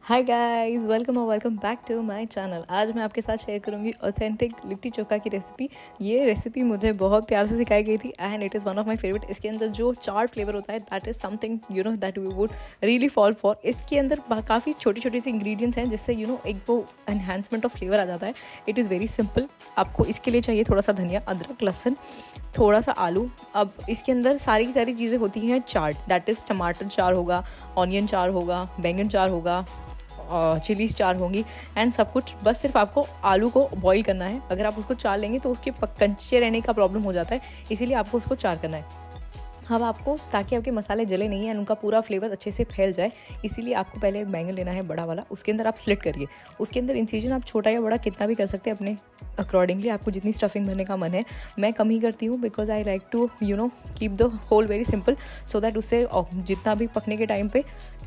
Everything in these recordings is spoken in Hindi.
हाय गाइस, वेलकम और welcome back to my channel. आज मैं आपके साथ शेयर करूंगी ऑथेंटिक लिट्टी चोखा की रेसिपी। ये रेसिपी मुझे बहुत प्यार से सिखाई गई थी and it is one of my favourite. इसके अंदर जो चाट फ्लेवर होता है that is something that we would really fall for. इसके अंदर काफ़ी छोटी छोटी सी इंग्रेडिएंट्स हैं जिससे एक वो एनहांसमेंट ऑफ फ्लेवर आ जाता है। It is very simple. आपको इसके लिए चाहिए थोड़ा सा धनिया, अदरक, लहसुन, थोड़ा सा आलू। अब इसके अंदर सारी चीज़ें होती हैं चाट, दैट इज़ टमाटर चार होगा, ऑनियन चार होगा, बैंगन चार होगा, चिलीज चार होंगी एंड सब कुछ। बस सिर्फ आपको आलू को बॉईल करना है। अगर आप उसको चार लेंगे तो उसके कच्चे रहने का प्रॉब्लम हो जाता है, इसीलिए आपको उसको चार करना है। अब आपको, ताकि आपके मसाले जले नहीं हैं, उनका पूरा फ्लेवर अच्छे से फैल जाए, इसीलिए आपको पहले एक बैंगन लेना है बड़ा वाला। उसके अंदर आप स्लिट करिए। उसके अंदर इंसिजन आप छोटा या बड़ा कितना भी कर सकते हैं अपने अकॉर्डिंगली। आपको जितनी स्टफिंग भरने का मन है। मैं कम ही करती हूँ because I like to keep the whole very simple, so that उससे जितना भी पकने के टाइम पे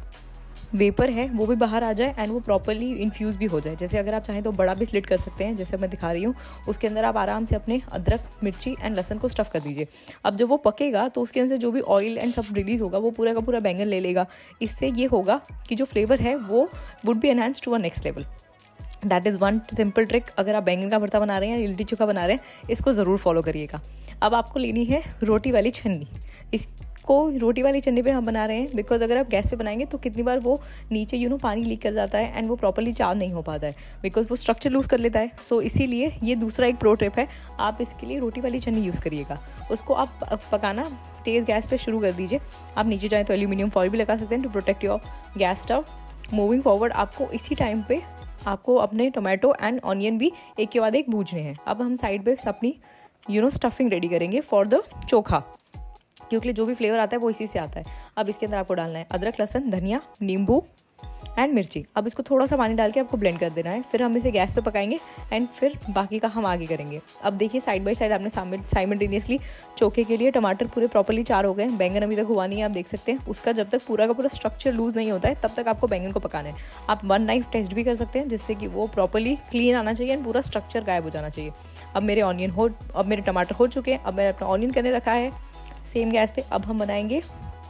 वेपर है वो भी बाहर आ जाए एंड वो प्रॉपरली इन्फ्यूज़ भी हो जाए। जैसे अगर आप चाहें तो बड़ा भी स्लिट कर सकते हैं, जैसे मैं दिखा रही हूँ। उसके अंदर आप आराम से अपने अदरक, मिर्ची एंड लहसुन को स्टफ़ कर दीजिए। अब जब वो पकेगा तो उसके अंदर जो भी ऑयल एंड सब रिलीज़ होगा वो पूरा का पूरा बैंगन ले लेगा। इससे ये होगा कि जो फ्लेवर है वो would be enhanced to a next level. That is one simple trick. अगर आप बैंगन का भरता बना रहे हैं या लिट्टी चोखा बना रहे हैं, इसको ज़रूर फॉलो करिएगा। अब आपको लेनी है रोटी वाली छन्नी। इसको रोटी वाली छन्नी पे हम बना रहे हैं बिकॉज अगर आप गैस पे बनाएंगे तो कितनी बार वो नीचे पानी लीक कर जाता है एंड वो प्रॉपरली चार नहीं हो पाता है बिकॉज वो स्ट्रक्चर लूज़ कर लेता है। सो इसीलिए ये दूसरा एक प्रो टिप है, आप इसके लिए रोटी वाली छन्नी यूज़ करिएगा। उसको आप पकाना तेज़ गैस पे शुरू कर दीजिए। आप नीचे जाएँ तो एल्यूमिनियम फॉइल भी लगा सकते हैं to protect your gas stove. Moving forward, आपको इसी टाइम पे आपको अपने टोमेटो एंड ऑनियन भी एक के बाद एक भूजने हैं। अब हम साइड पे अपनी स्टफिंग रेडी करेंगे फॉर द चोखा, क्योंकि जो भी फ्लेवर आता है वो इसी से आता है। अब इसके अंदर आपको डालना है अदरक, लहसुन, धनिया, नींबू एंड मिर्ची। अब इसको थोड़ा सा पानी डाल के आपको ब्लेंड कर देना है। फिर हम इसे गैस पे पकाएंगे एंड फिर बाकी का हम आगे करेंगे। अब देखिए साइड बाय साइड आपने साइमल्टेनियसली चोखे के लिए टमाटर पूरे प्रॉपर्ली चार हो गए। बैंगन अभी तक हुआ नहीं है, आप देख सकते हैं। उसका जब तक पूरा का पूरा स्ट्रक्चर लूज़ नहीं होता है तब तक आपको बैंगन को पकाना है। आप वन नाइफ टेस्ट भी कर सकते हैं जिससे कि वो प्रॉपर्ली क्लीन आना चाहिए एंड पूरा स्ट्रक्चर गायब हो जाना चाहिए। अब मेरे टमाटर हो चुके हैं। अब मैंने अपना ऑनियन करने रखा है सेम गैस पे। अब हम बनाएंगे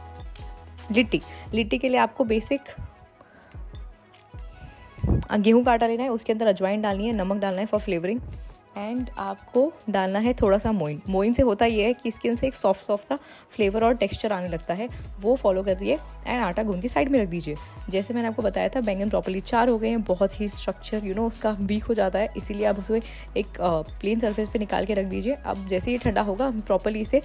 लिट्टी के लिए आपको बेसिक गेहूं का आटा लेना है। उसके अंदर अजवाइन डालनी है, नमक डालना है फॉर फ्लेवरिंग एंड आपको डालना है थोड़ा सा मोइन से होता ये है कि इसके अंदर से एक सॉफ्ट सा फ्लेवर और टेक्सचर आने लगता है, वो फॉलो करिए एंड आटा गूंद के साइड में रख दीजिए। जैसे मैंने आपको बताया था बैंगन प्रॉपर्ली चार हो गए हैं, बहुत ही स्ट्रक्चर उसका वीक हो जाता है, इसीलिए आप उसे एक प्लेन सरफेस पे निकाल के रख दीजिए। अब जैसे ये ठंडा होगा हम प्रॉपर्ली इसे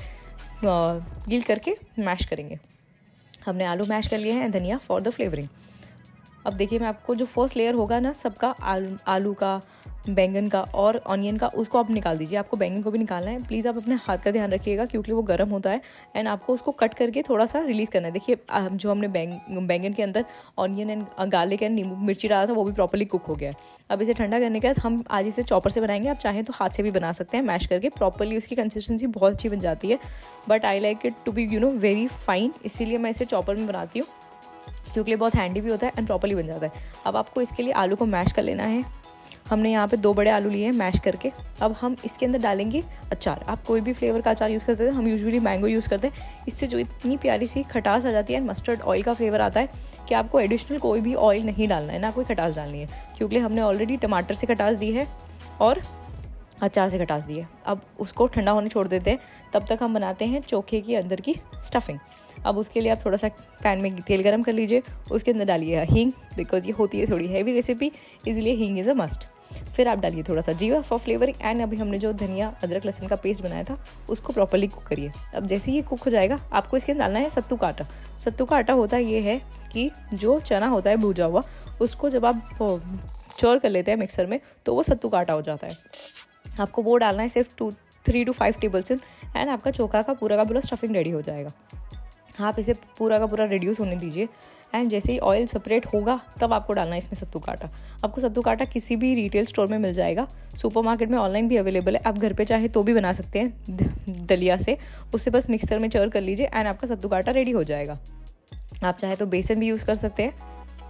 गील करके मैश करेंगे। हमने आलू मैश कर लिए हैं, धनिया फॉर द फ्लेवरिंग। अब देखिए मैं आपको जो फर्स्ट लेयर होगा ना सबका, आलू का, बैंगन का और ऑनियन का, उसको आप निकाल दीजिए। आपको बैंगन को भी निकालना है। प्लीज़ आप अपने हाथ का ध्यान रखिएगा क्योंकि वो गर्म होता है एंड आपको उसको कट करके थोड़ा सा रिलीज़ करना है। देखिए जो हमने बैंगन के अंदर ऑनियन एंड गार्लिक एंड नींबू मिर्ची डाला था वो भी प्रॉपर्ली कुक हो गया है। अब इसे ठंडा करने के बाद हम आज इसे चॉपर से बनाएंगे। आप चाहें तो हाथ से भी बना सकते हैं, मैश करके प्रॉपर्ली उसकी कंसिस्टेंसी बहुत अच्छी बन जाती है। But I like it to be very fine, इसीलिए मैं इसे चॉपर में बनाती हूँ क्योंकि ये बहुत हैंडी भी होता है एंड प्रॉपर्ली बन जाता है। अब आपको इसके लिए आलू को मैश कर लेना है। हमने यहाँ पे 2 बड़े आलू लिए हैं मैश करके। अब हम इसके अंदर डालेंगे अचार। आप कोई भी फ्लेवर का अचार यूज़ कर सकते हैं। हम यूजुअली मैंगो यूज़ करते हैं। इससे जो इतनी प्यारी सी खटास आ जाती है, मस्टर्ड ऑयल का फ्लेवर आता है कि आपको एडिशनल कोई भी ऑयल नहीं डालना है, ना कोई खटास डालनी है, क्योंकि हमने ऑलरेडी टमाटर से खटास दी है और अचार से खटास दी है। अब उसको ठंडा होने छोड़ देते हैं, तब तक हम बनाते हैं चोखे की अंदर की स्टफिंग। अब उसके लिए आप थोड़ा सा पैन में तेल गरम कर लीजिए। उसके अंदर डालिए हींग, बिकॉज ये होती है थोड़ी हैवी रेसिपी, इसलिए हींग इज़ अ मस्ट। फिर आप डालिए थोड़ा सा जीरा फॉर फ्लेवरिंग एंड अभी हमने जो धनिया, अदरक, लहसुन का पेस्ट बनाया था उसको प्रॉपर्ली कुक करिए। अब जैसे ये कुक हो जाएगा आपको इसके अंदर डालना है सत्तू का आटा। सत्तू का आटा होता ये है कि जो चना होता है भूजा हुआ, उसको जब आप चॉर कर लेते हैं मिक्सर में तो वो सत्तू का आटा हो जाता है। आपको वो डालना है सिर्फ 3 to 5 टेबल स्पून एंड आपका चोखा का पूरा स्टफिंग रेडी हो जाएगा। आप इसे पूरा का पूरा रिड्यूस होने दीजिए एंड जैसे ही ऑयल सेपरेट होगा तब आपको डालना है इसमें सत्तू का आटा। आपको सत्तू का आटा किसी भी रिटेल स्टोर में मिल जाएगा, सुपरमार्केट में ऑनलाइन भी अवेलेबल है। आप घर पे चाहे तो भी बना सकते हैं दलिया से। उससे बस मिक्सर में चर कर लीजिए एंड आपका सत्तू का आटा रेडी हो जाएगा। आप चाहे तो बेसन भी यूज़ कर सकते हैं।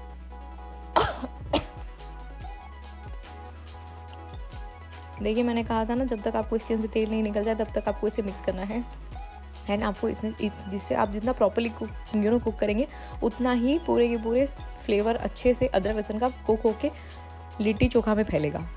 देखिए मैंने कहा था ना, जब तक आपको इसके अंदर तेल नहीं निकल जाए तब तक आपको इसे मिक्स करना है एंड आपको जिससे आप जितना प्रॉपर्ली कुक करेंगे उतना ही पूरे के पूरे फ्लेवर अच्छे से अदरक लहसुन का कुक होके लिट्टी चोखा में फैलेगा।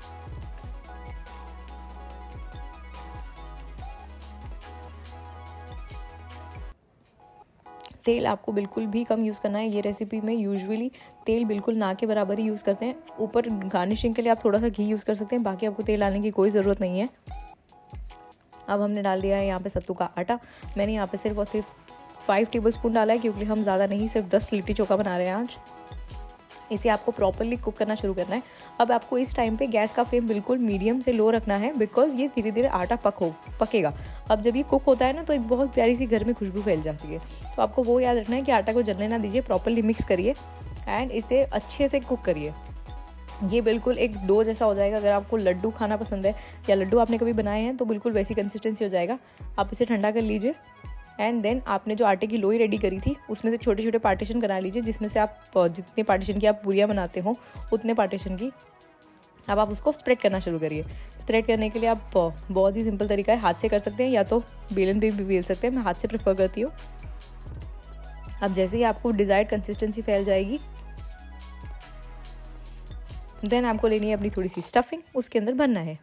तेल आपको बिल्कुल भी कम यूज़ करना है। ये रेसिपी में यूजुअली तेल बिल्कुल ना के बराबर ही यूज़ करते हैं। ऊपर गार्निशिंग के लिए आप थोड़ा सा घी यूज़ कर सकते हैं, बाकी आपको तेल डालने की कोई ज़रूरत नहीं है। अब हमने डाल दिया है यहाँ पे सत्तू का आटा। मैंने यहाँ पे सिर्फ और सिर्फ 5 टेबलस्पून डाला है, क्योंकि हम ज़्यादा नहीं, सिर्फ 10 लिट्टी चोखा बना रहे हैं आज। इसे आपको प्रॉपरली कुक करना शुरू करना है। अब आपको इस टाइम पे गैस का फ्लेम बिल्कुल मीडियम से लो रखना है, बिकॉज ये धीरे धीरे आटा पकेगा। अब जब ये कुक होता है ना, तो एक बहुत प्यारी सी घर में खुशबू फैल जाती है। तो आपको वो याद रखना है कि आटा को जलने ना दीजिए, प्रॉपरली मिक्स करिए एंड इसे अच्छे से कुक करिए। ये बिल्कुल एक डो जैसा हो जाएगा। अगर आपको लड्डू खाना पसंद है या लड्डू आपने कभी बनाए हैं तो बिल्कुल वैसी कंसिस्टेंसी हो जाएगा। आप इसे ठंडा कर लीजिए एंड देन आपने जो आटे की लोई रेडी करी थी उसमें से छोटे छोटे पार्टीशन बना लीजिए, जिसमें से आप जितने पार्टीशन की आप पूरियाँ बनाते हो उतने पार्टीशन की अब आप उसको स्प्रेड करना शुरू करिए। स्प्रेड करने के लिए आप बहुत ही सिंपल तरीका है, हाथ से कर सकते हैं या तो बेलन पे भी बेल सकते हैं। मैं हाथ से प्रेफर करती हूँ। अब जैसे ही आपको डिज़ायर्ड कंसिस्टेंसी फैल जाएगी, देन आपको लेनी है अपनी थोड़ी सी स्टफिंग, उसके अंदर भरना है।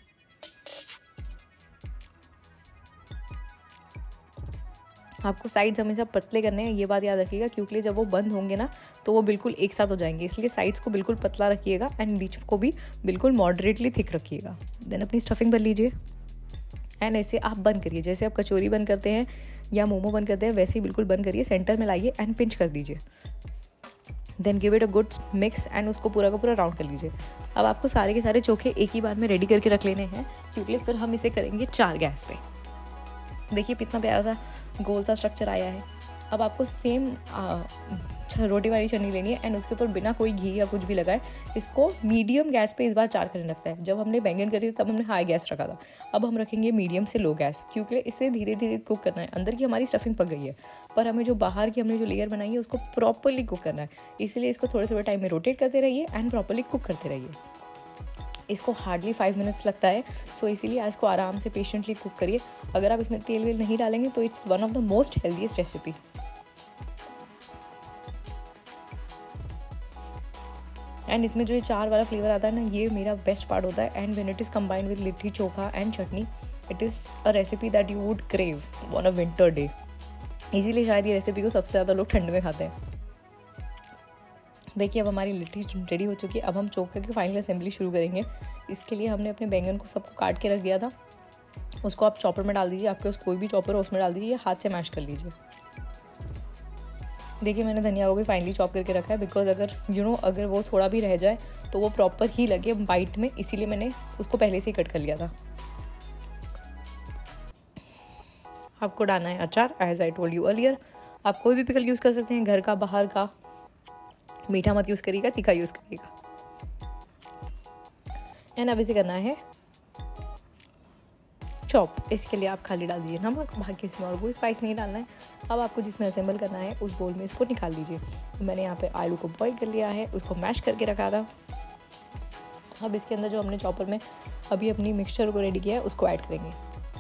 आपको साइड्स हमेशा पतले करने हैं, ये बात याद रखिएगा, क्योंकि जब वो बंद होंगे ना तो वो बिल्कुल एक साथ हो जाएंगे। इसलिए साइड्स को बिल्कुल पतला रखिएगा एंड बीच को भी बिल्कुल मॉडरेटली थिक रखिएगा। देन अपनी स्टफिंग भर लीजिए एंड ऐसे आप बंद करिए, जैसे आप कचौरी बंद करते हैं या मोमो बंद करते हैं वैसे ही बिल्कुल बंद करिए। सेंटर में लाइए एंड पिंच कर दीजिए। Then give it a good mix and उसको पूरा का पूरा राउंड कर लीजिए। अब आपको सारे के सारे चोखे एक ही बार में रेडी करके रख लेने हैं, क्योंकि फिर हम इसे करेंगे 4 गैस पे। देखिए कितना प्यारा सा गोल सा स्ट्रक्चर आया है। अब आपको सेम रोटी वाली चटनी लेनी है एंड उसके ऊपर बिना कोई घी या कुछ भी लगाए इसको मीडियम गैस पे इस बार 4 करने लगता है। जब हमने बैंगन करी तब हमने हाई गैस रखा था, अब हम रखेंगे मीडियम से लो गैस, क्योंकि इसे धीरे धीरे कुक करना है। अंदर की हमारी स्टफिंग पक गई है, पर हमें जो बाहर की हमने जो लेयर बनाई है उसको प्रॉपरली कुक करना है। इसलिए इसको थोड़े थोड़े टाइम में रोटेट करते रहिए एंड प्रॉपरली कुक करते रहिए। इसको हार्डली 5 मिनट्स लगता है, सो इसीलिए आज को आराम से पेशेंटली कुक करिए। अगर आप इसमें तेल वेल नहीं डालेंगे तो it's one of the most healthiest recipe. And इसमें जो ये 4 वाला फ्लेवर आता है ना, ये मेरा बेस्ट पार्ट होता है। And when it is combined with litti chokha and chutney, it is a recipe that you would crave on a winter day. इसीलिए शायद ये रेसिपी को सबसे ज़्यादा लोग ठंड में खाते हैं। देखिए अब हमारी लिट्टी रेडी हो चुकी है। अब हम चोखा की फाइनल असेंबली शुरू करेंगे। इसके लिए हमने अपने बैंगन को सबको काट के रख दिया था, उसको आप चॉपर में डाल दीजिए। आपके पास कोई भी चॉपर हो उसमें डाल दीजिए, हाथ से मैश कर लीजिए। देखिए मैंने धनिया को भी फाइनली चॉप करके रखा है, बिकॉज अगर वो थोड़ा भी रह जाए तो वो प्रॉपर ही लगे बाइट में, इसीलिए मैंने उसको पहले से ही कट कर लिया था। आपको डालना है अचार, as I told you earlier. आप कोई भी पिकल यूज़ कर सकते हैं, घर का बाहर का। मीठा मत यूज़ करिएगा, तीखा यूज़ करिएगा। एंड अब इसे करना है चॉप। इसके लिए आप खाली डाल दीजिए नमक, बाकी इसमें और कोई स्पाइस नहीं डालना है। अब आपको जिसमें असेंबल करना है उस बोल में इसको निकाल लीजिए। मैंने यहाँ पे आलू को बॉईल कर लिया है, उसको मैश करके रखा था। अब इसके अंदर जो हमने चॉपर में अभी अपनी मिक्सचर को रेडी किया है उसको ऐड करेंगे।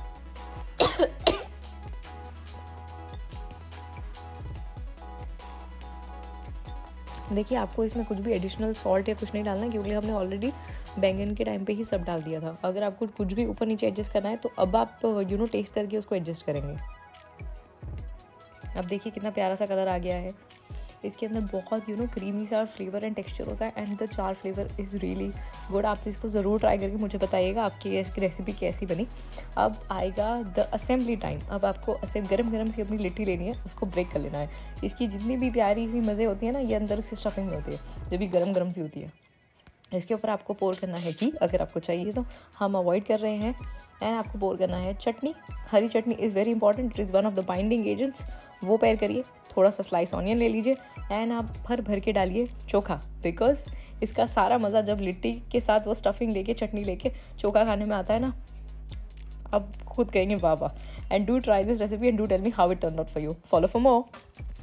देखिए आपको इसमें कुछ भी एडिशनल सॉल्ट या कुछ नहीं डालना, क्योंकि हमने ऑलरेडी बैंगन के टाइम पे ही सब डाल दिया था। अगर आपको कुछ भी ऊपर नीचे एडजस्ट करना है तो अब आप टेस्ट करके उसको एडजस्ट करेंगे। अब देखिए कितना प्यारा सा कलर आ गया है। इसके अंदर बहुत क्रीमी सा फ्लेवर एंड टेक्सचर होता है and the char flavour is really good. आप इसको ज़रूर ट्राई करके मुझे बताइएगा आपकी इसकी रेसिपी कैसी बनी। अब आएगा द असेंबली टाइम। अब आपको गरम गरम सी अपनी लिट्टी लेनी है, उसको ब्रेक कर लेना है। इसकी जितनी भी प्यारी सी मज़े होती है ना, ये अंदर उसकी स्टफिंग में होती है जब भी गरम गरम सी होती है। इसके ऊपर आपको पोर करना है घी, अगर आपको चाहिए तो, हम अवॉइड कर रहे हैं। एंड आपको पोर करना है चटनी। हरी chutney is very important, it is one of the binding agents, वो पेयर करिए। थोड़ा सा स्लाइस ऑनियन ले लीजिए एंड आप भर के डालिए चोखा, बिकॉज इसका सारा मज़ा जब लिट्टी के साथ वो स्टफिंग लेके चटनी लेके चोखा खाने में आता है ना, अब खुद कहेंगे वाह वाह। And do try this recipe and do tell me how it turn out for you. Follow for more.